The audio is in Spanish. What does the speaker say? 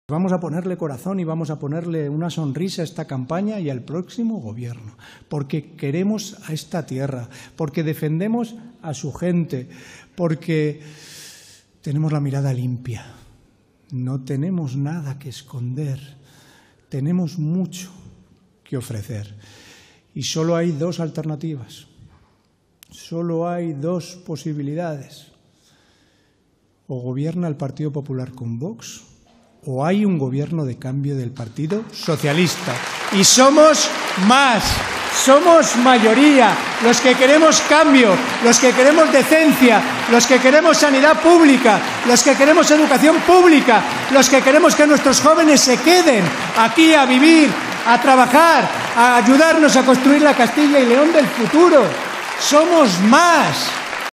Vamos a ponerle corazón y vamos a ponerle una sonrisa a esta campaña y al próximo gobierno, porque queremos a esta tierra, porque defendemos a su gente, porque tenemos la mirada limpia, no tenemos nada que esconder, tenemos mucho que ofrecer. Y solo hay dos alternativas, solo hay dos posibilidades. O gobierna el Partido Popular con Vox, o hay un gobierno de cambio del Partido Socialista. Y somos más, somos mayoría, los que queremos cambio, los que queremos decencia, los que queremos sanidad pública, los que queremos educación pública, los que queremos que nuestros jóvenes se queden aquí a vivir, a trabajar, a ayudarnos a construir la Castilla y León del futuro. Somos más.